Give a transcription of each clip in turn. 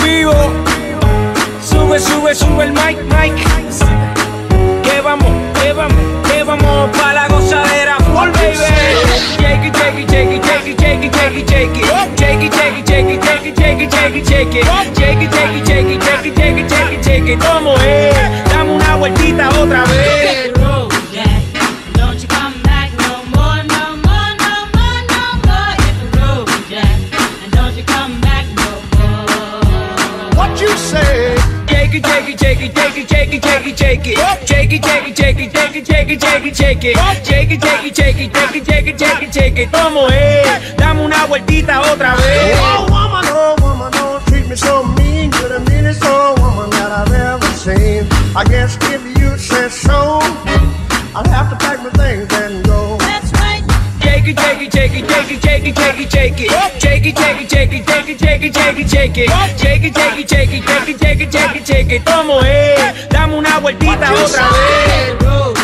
vivo. Sube, sube, sube el mic, mic. Que vamos, que vamos, que vamos pa' la gozadera full, baby. Shake it, shake it, shake it, shake it, shake it, shake it, shake it. Shake it, shake it, shake it, shake it, shake it, shake it, shake it. Shake it, shake it, shake it, shake it, shake it, shake it, shake it. ¿Cómo es? Dame una vueltita otra vez. Shake it, shake it, shake it, shake it, shake it, shake it, shake it. Shake it, shake it, shake it, shake it, shake it, shake it, shake it. Shake it, shake it, shake it, shake it, shake it, shake it, shake it. ¿Cómo es? Dame una vueltita otra vez. Oh woman, don't treat me so mean. You're the meanest old woman that I've ever seen. I guess if you say so, I'll have to pack my things and go. That's right. Shake it, shake it, shake it, shake it, shake it, shake it, shake it. Shake it, shake it, shake it, shake it, shake it, shake it, shake it. Shake it, shake it, shake it, shake it, shake it, shake it, shake it. ¿Cómo es? Dame una vueltita otra vez.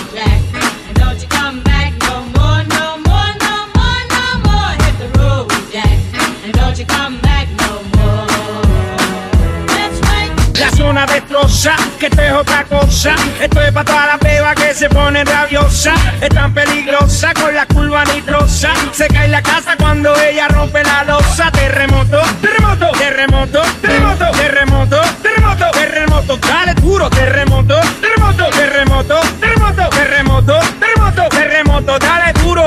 La zona destroza, que esto es otra cosa. Esto es para todas las bebas que se ponen rabiosas. Es tan peligrosa con la curva nitrosa. Se cae la casa cuando ella rompe la losa. Terremoto, terremoto, terremoto, terremoto, terremoto, terremoto, terremoto. Dale duro, terremoto, terremoto, terremoto, terremoto, terremoto, terremoto, terremoto. Dale duro.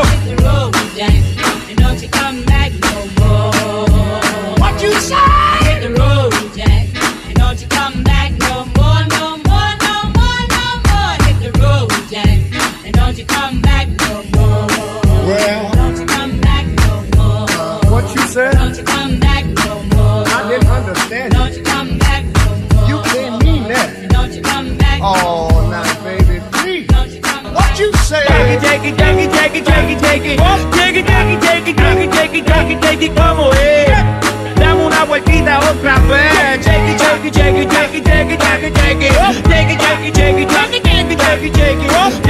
What you say? Hit the road, Jack, and don't you come back no more, no more, no more, no more. Hit the road, Jack, and don't you come back no more. Well, Don't you come back no more. what you said? Don't you come back no more. I didn't understand it. Don't you come back no more. You can't mean that. Don't you come back no more. Oh, now, baby, please. Don't you come What back. you say? Take it, take it, take it, take it, take it, take it. Take it, take it, take it, take it, take it, take it, take it. ¿Cómo es? Dame una vueltita otra vez. Take it, take it, take it, take it, take it, take it, take it. Take it, take it, take it, take it, take it, take it, take it.